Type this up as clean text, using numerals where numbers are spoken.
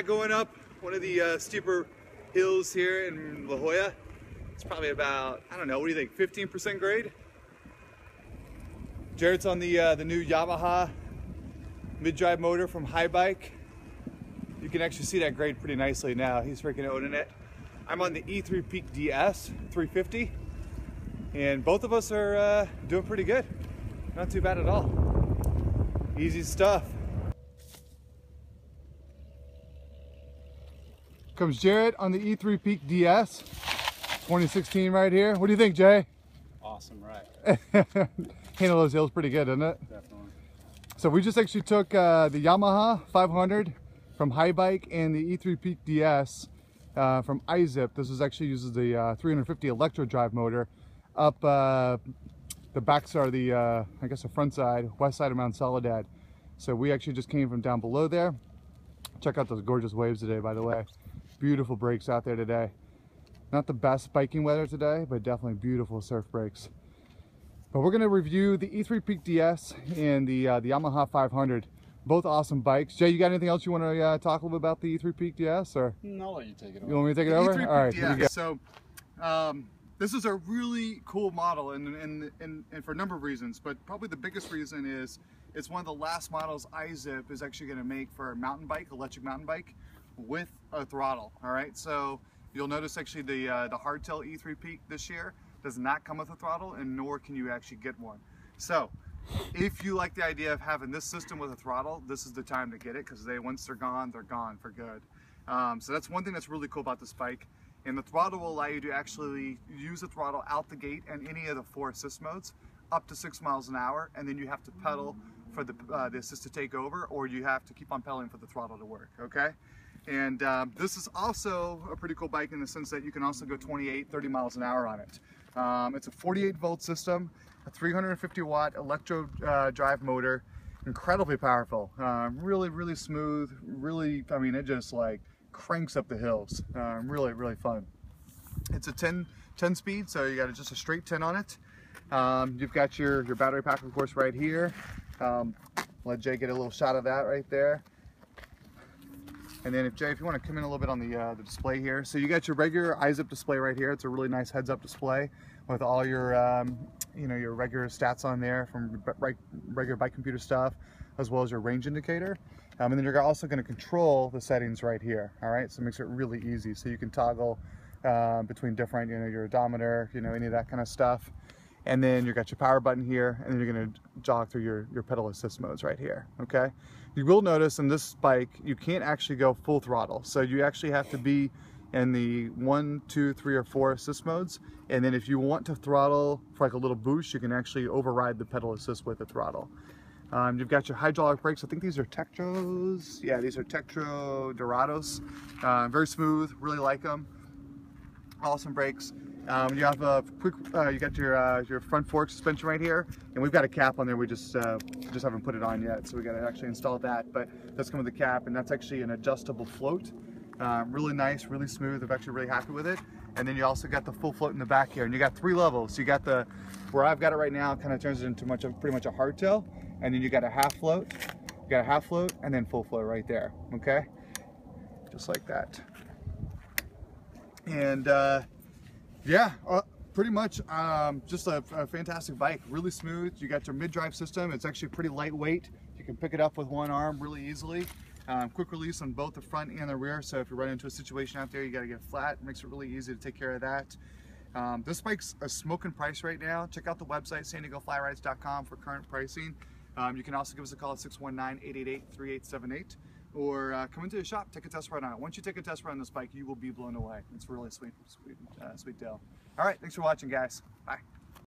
going up one of the steeper hills here in La Jolla. It's probably about, I don't know, what do you think, 15% grade? Jared's on the new Yamaha mid-drive motor from Haibike. You can actually see that grade pretty nicely now. He's freaking owning it. I'm on the E3 Peak DS 350, and both of us are doing pretty good. Not too bad at all. Easy stuff. Comes Jared on the E3 Peak DS 2016 right here. What do you think, Jay? Awesome, right? Handle those hills pretty good, doesn't it? Definitely. So we just actually took the Yamaha 500 from Haibike and the E3 Peak DS from iZip. This is actually uses the 350 electro drive motor up the backside, the I guess the front side, west side of Mount Soledad. So we actually just came from down below there. Check out those gorgeous waves today, by the way. Beautiful breaks out there today. Not the best biking weather today, but definitely beautiful surf breaks. But we're going to review the E3 Peak DS and the Yamaha 500. Both awesome bikes. Jay, you got anything else you want to talk a little bit about the E3 Peak DS? Or No, I'll let you take it over. You want me to take it over? E3 All right, Peak here we go. DS. So this is a really cool model, and for a number of reasons, but probably the biggest reason is it's one of the last models iZip is actually going to make for a mountain bike, electric mountain bike, with a throttle. All right, so you'll notice actually the hardtail E3 Peak this year does not come with a throttle, and nor can you actually get one. So if you like the idea of having this system with a throttle, this is the time to get it, because once they're gone for good. So that's one thing that's really cool about this bike. And the throttle will allow you to actually use the throttle out the gate in any of the 4 assist modes up to 6 miles an hour, and then you have to pedal for the assist to take over, or you have to keep on pedaling for the throttle to work, okay? And this is also a pretty cool bike in the sense that you can also go 28, 30 miles an hour on it. It's a 48 volt system, a 350 watt electro drive motor, incredibly powerful, really, really smooth, really, I mean, it just like cranks up the hills. Really, really fun. It's a 10 speed, so you got just a straight 10 on it. You've got your battery pack, of course, right here. Let Jay get a little shot of that right there. And then Jay, if you want to come in a little bit on the display here. So you got your regular iZip display right here. It's a really nice heads-up display with all your, you know, your regular stats on there from regular bike computer stuff, as well as your range indicator. And then you're also going to control the settings right here. All right, so it makes it really easy. So you can toggle between different, you know, your odometer, you know, any of that kind of stuff. And then you got your power button here, and then you're going to jog through your pedal assist modes right here. Okay. You will notice in this bike you can't actually go full throttle, so you actually have to be in the 1, 2, 3, or 4 assist modes. And then if you want to throttle for like a little boost, you can actually override the pedal assist with the throttle. You've got your hydraulic brakes. I think these are Tektros. Yeah, these are Tektro Dorados. Very smooth. Really like them. Awesome brakes. You have a quick. You got your front fork suspension right here, and we've got a cap on there. We just haven't put it on yet, so we got to actually install that. But that's come with the cap, and that's actually an adjustable float. Really nice, really smooth. I'm actually really happy with it. And then you also got the full float in the back here, and you got 3 levels. So you got where I've got it right now, kind of turns it into pretty much a hardtail, and then you got a half float. You got a half float, and then full float right there. Okay, just like that. And yeah, pretty much just a fantastic bike. Really smooth. You got your mid-drive system. It's actually pretty lightweight. You can pick it up with one arm really easily. Quick release on both the front and the rear, so if you run into a situation out there, you got to get flat. It makes it really easy to take care of that. This bike's a smoking price right now. Check out the website, sandiegoflyrides.com, for current pricing. You can also give us a call at 619-888-3878, or come into the shop, take a test ride on it. Once you take a test ride on this bike, you will be blown away. It's really sweet deal. All right, thanks for watching, guys. Bye.